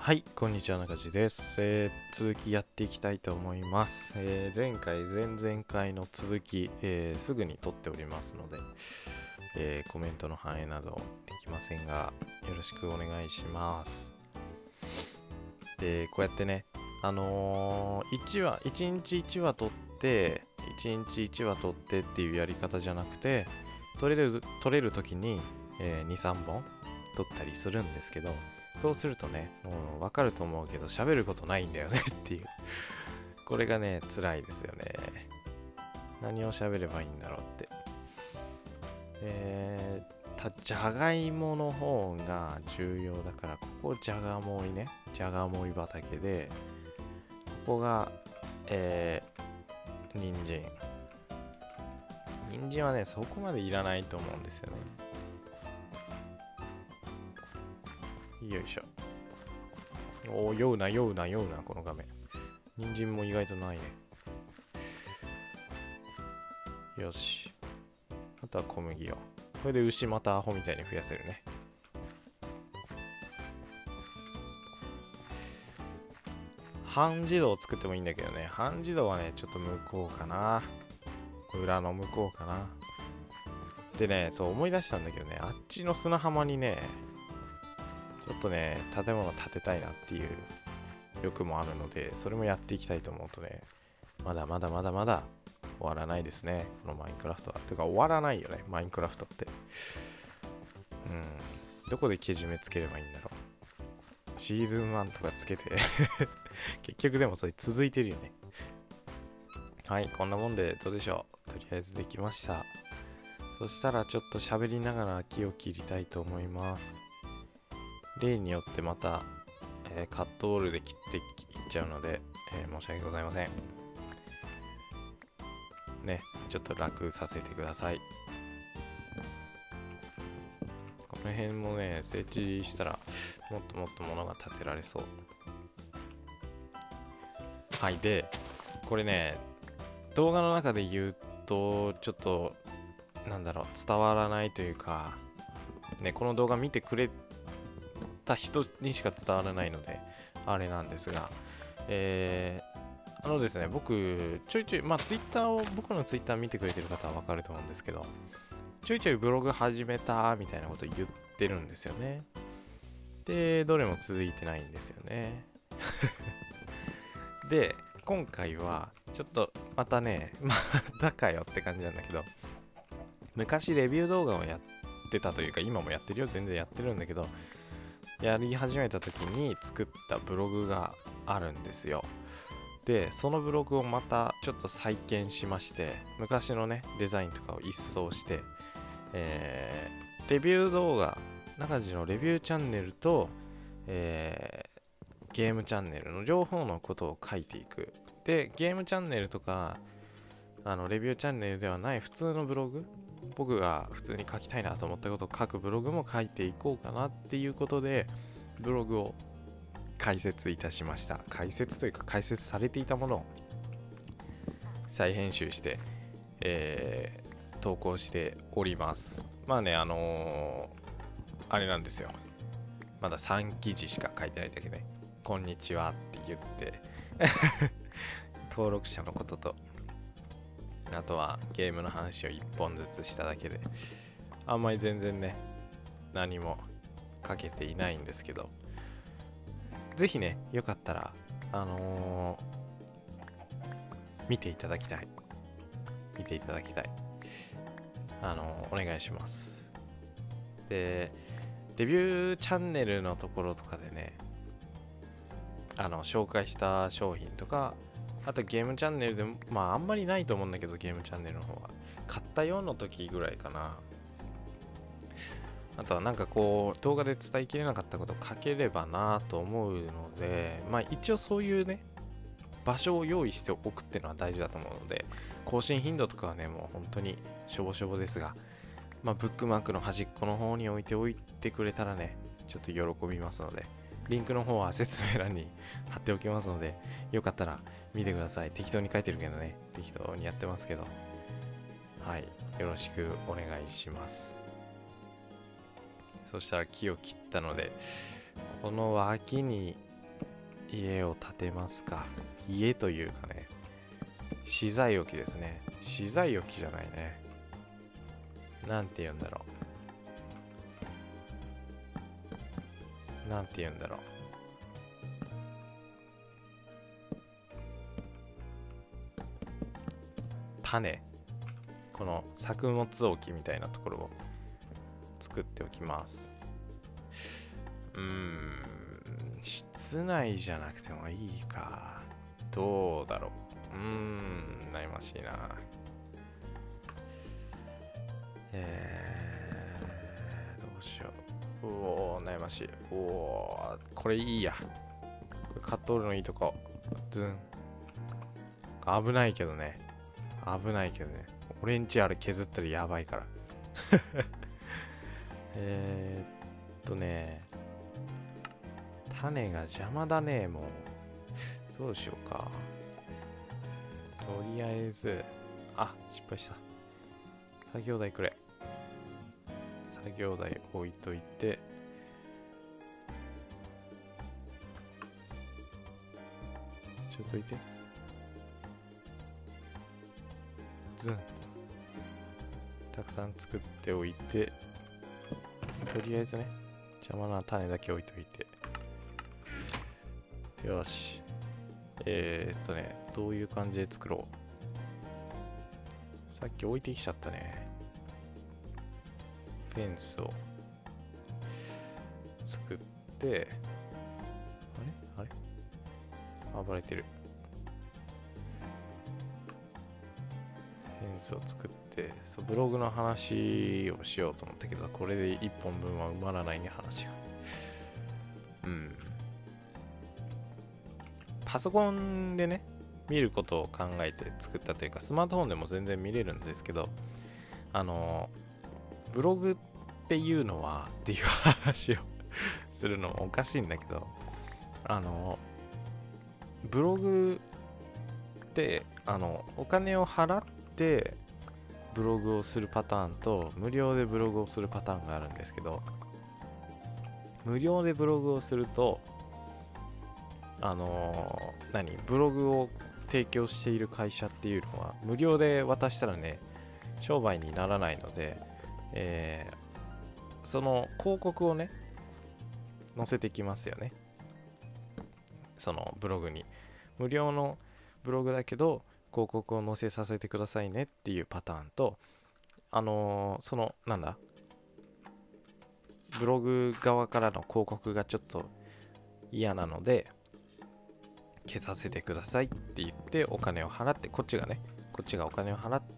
はい、こんにちは、中地です。続きやっていきたいと思います。前回、前々回の続き、すぐに撮っておりますので、コメントの反映などできませんが、よろしくお願いします。で、こうやってね、1日1話撮って、1日1話撮ってっていうやり方じゃなくて、撮れる時に、2、3本撮ったりするんですけど、そうするとね、もう分かると思うけど、喋ることないんだよねっていう。これがね、辛いですよね。何を喋ればいいんだろうって。じゃがいもの方が重要だから、ここじゃがもいね。じゃがもい畑で、ここが、人参。人参はね、そこまでいらないと思うんですよね。よいしょ。おー、酔うな、この画面。人参も意外とないね。よし。あとは小麦を。これで牛またアホみたいに増やせるね。半自動を作ってもいいんだけどね。半自動はね、ちょっと向こうかな。裏の向こうかな。でね、そう思い出したんだけどね、あっちの砂浜にね、ちょっとね、建物建てたいなっていう欲もあるので、それもやっていきたいと思うとね、まだ終わらないですね、このマインクラフトは。てか終わらないよね、マインクラフトって。どこでけじめつければいいんだろう。シーズン1とかつけて結局でもそれ続いてるよね。はい、こんなもんでどうでしょう。とりあえずできました。そしたらちょっと喋りながら木を切りたいと思います。例によってまた、カットボールで切っていっちゃうので、申し訳ございません。ね、ちょっと楽させてください。この辺もね、設置したらもっともっと物が建てられそう。はい、で、これね、動画の中で言うと、ちょっと、伝わらないというか、ね、この動画見てくれた人にしか伝わらないので、あれなんですが、ですね、僕、ちょいちょい、僕のツイッター見てくれてる方はわかると思うんですけど、ちょいちょいブログ始めたみたいなこと言ってるんですよね。で、どれも続いてないんですよね。で、今回は、ちょっと、またね、またかよって感じなんだけど、昔レビュー動画をやってたというか、今もやってるよ、全然やってるんだけど、やり始めた時に作ったブログがあるんですよ。で、そのブログをまたちょっと再建しまして、昔のね、デザインとかを一掃して、レビュー動画、中地のレビューチャンネルと、ゲームチャンネルの両方のことを書いていく。で、ゲームチャンネルとか、レビューチャンネルではない普通のブログ、僕が普通に書きたいなと思ったことを書くブログも書いていこうかなっていうことで、ブログを解説いたしました。解説というか解説されていたものを再編集して、投稿しております。まあね、あれなんですよ。まだ3記事しか書いてないだけで、こんにちはって言って登録者のことと、あとはゲームの話を1本ずつしただけで、あんまり全然ね、何も書けていないんですけど、ぜひね、よかったら、見ていただきたい。お願いします。で、レビューチャンネルのところとかでね、紹介した商品とか、あとゲームチャンネルでも、あんまりないと思うんだけど、ゲームチャンネルの方は。買ったよの時ぐらいかな。あとは動画で伝えきれなかったことを書ければなと思うので、一応そういうね、場所を用意しておくっていうのは大事だと思うので、更新頻度とかはね、もう本当にしょぼしょぼですが、ブックマークの端っこの方に置いておいてくれたらね、ちょっと喜びますので、リンクの方は説明欄に貼っておきますので、よかったら見てください。適当に書いてるけどね、適当にやってますけど、はい、よろしくお願いします。そしたら木を切ったので、この脇に家を建てますか。家というかね、資材置きですね。資材置きじゃないね。なんて言うんだろう。なんて言うんだろう。種。この作物置きみたいなところを作っておきます。室内じゃなくてもいいか。どうだろう。悩ましいな。どうしよう。悩ましい。これいいや。これ買っとるのいいとこ。ズン。危ないけどね。俺んちあれ削ったらやばいから。種が邪魔だね、もう。どうしようか。とりあえず、失敗した。作業台くれ。作業台置いといて、ちょっといて。ズン。たくさん作っておいて、とりあえずね、邪魔な種だけ置いといて。よし。どういう感じで作ろう。さっき置いてきちゃったね。フェンスを作って、あれ暴れてる。フェンスを作って、ブログの話をしようと思ったけど、これで1本分は埋まらないね、話が。パソコンでね、見ることを考えて作ったというか、スマートフォンでも全然見れるんですけど、ブログっていうのはっていう話をするのもおかしいんだけど、ブログってお金を払ってブログをするパターンと無料でブログをするパターンがあるんですけど、無料でブログをするとブログを提供している会社っていうのは無料で渡したらね、商売にならないので、その広告をね載せてきますよね、そのブログに。無料のブログだけど広告を載せさせてくださいねっていうパターンと、ブログ側からの広告がちょっと嫌なので消させてくださいって言ってお金を払って、こっちがお金を払って、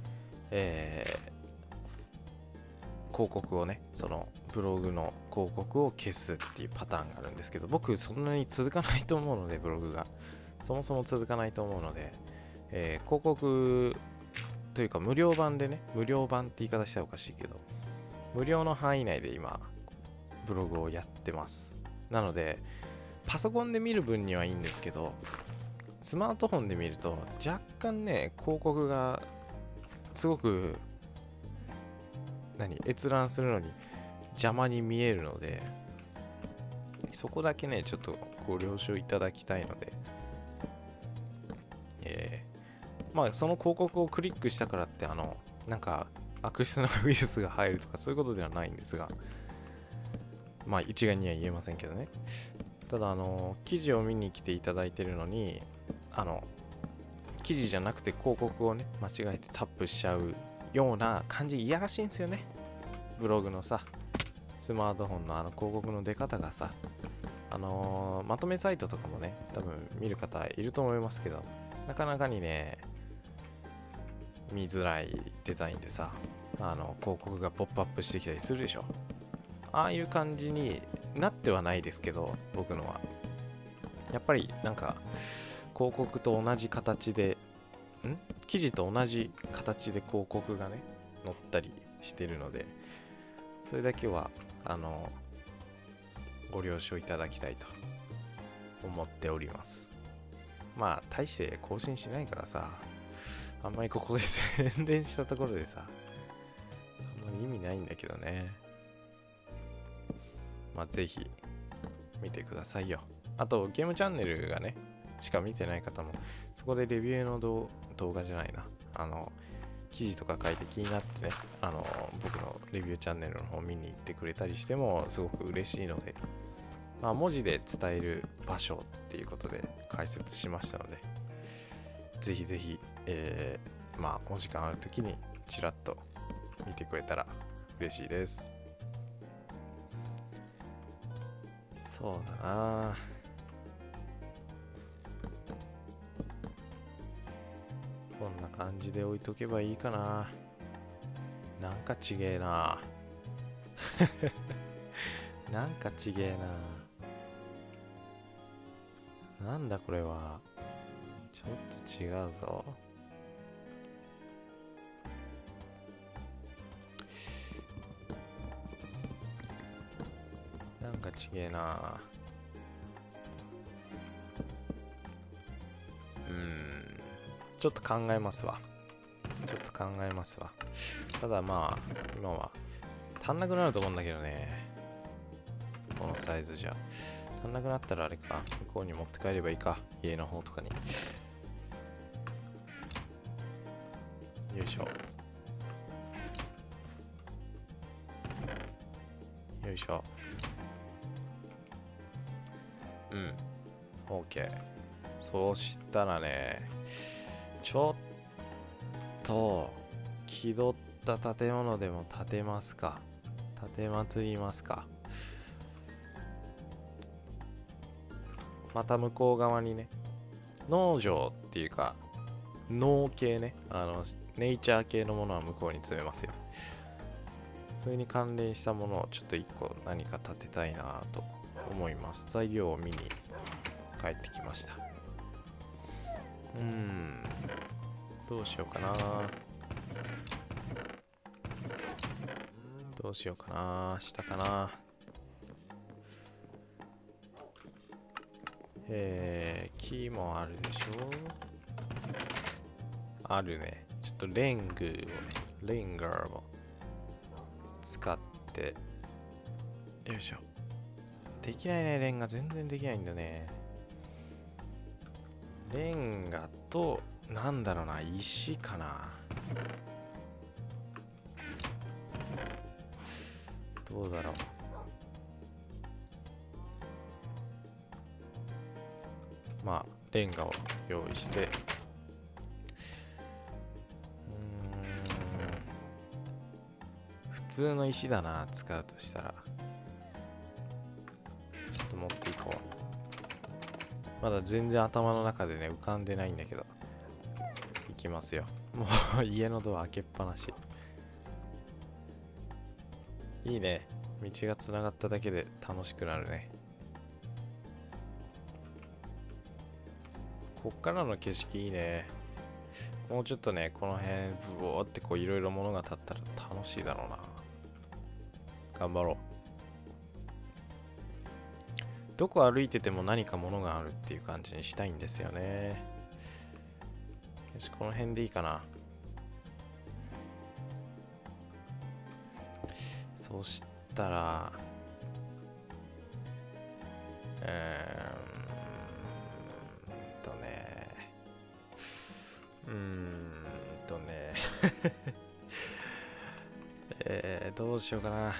広告をね、そのブログの広告を消すっていうパターンがあるんですけど、僕そんなに続かないと思うので、ブログがそもそも続かないと思うので、広告というか無料版でね、無料版って言い方したらおかしいけど、無料の範囲内で今ブログをやってます。なのでパソコンで見る分にはいいんですけど、スマートフォンで見ると若干ね、広告がすごく閲覧するのに邪魔に見えるので、そこだけねちょっとご了承いただきたいので、その広告をクリックしたからって悪質なウイルスが入るとかそういうことではないんですが、一概には言えませんけどね。ただ記事を見に来ていただいてるのに記事じゃなくて広告をね間違えてタップしちゃうような感じ、いやらしいんですよね。ブログのさ、スマートフォンの広告の出方がさ、まとめサイトとかもね多分見る方いると思いますけど、なかなかにね見づらいデザインでさ、広告がポップアップしてきたりするでしょ。ああいう感じになってはないですけど、僕のはやっぱり広告と同じ形で記事と同じ形で広告がね載ったりしてるので、それだけはご了承いただきたいと思っております。大して更新しないからさ、あんまりここで宣伝したところでさ、あんまり意味ないんだけどね。ぜひ見てくださいよ。 あとゲームチャンネルがねしか見てない方もそこでレビューの動画じゃないな記事とか書いて気になってね僕のレビューチャンネルの方見に行ってくれたりしてもすごく嬉しいので、まあ、文字で伝える場所っていうことで解説しましたので、ぜひぜひ、まあお時間あるときにちらっと見てくれたら嬉しいです。そうだな、こんな感じで置いとけばいいかな。なんかちげえななんかちげえな。なんだこれは。ちょっと違うぞ。なんかちげえな。ちょっと考えますわ。ただまあ、今は足んなくなると思うんだけどね。このサイズじゃ。足んなくなったらあれか。向こうに持って帰ればいいか。家の方とかに。よいしょ。よいしょ。OK。そうしたらね、ちょっと気取った建物でも建てますか。建てまつりますか。また向こう側にね、農場っていうか農系ね、ネイチャー系のものは向こうに詰めますよ。それに関連したものをちょっと一個何か建てたいなと思います。材料を見に帰ってきました。どうしようかな。下かな。木もあるでしょ。あるね。ちょっとレンガーを使って、よいしょ。できないね、レンガ全然できないんだね。レンガと、なんだろうな、石かな。どうだろう。まあ、レンガを用意して、普通の石だな、使うとしたら。ちょっと持っていこう。まだ全然頭の中でね、浮かんでないんだけど。いきますよ。もう家のドア開けっぱなし。いいね。道がつながっただけで楽しくなるね。こっからの景色いいね。もうちょっとね、この辺、ブオーってこういろいろ物が立ったら楽しいだろうな。頑張ろう。どこ歩いてても何か物があるっていう感じにしたいんですよね。よし、この辺でいいかな。そしたら、どうしようかな。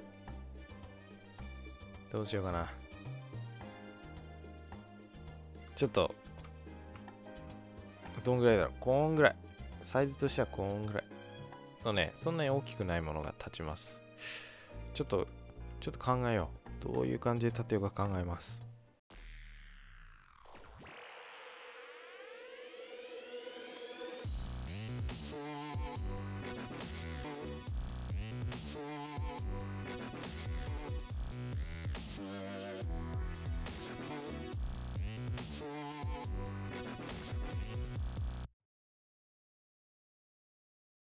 ちょっと、どんぐらいだろう。こんぐらい。サイズとしてはこんぐらい。のね、そんなに大きくないものが立ちます。ちょっと考えよう。どういう感じで立てようか考えます。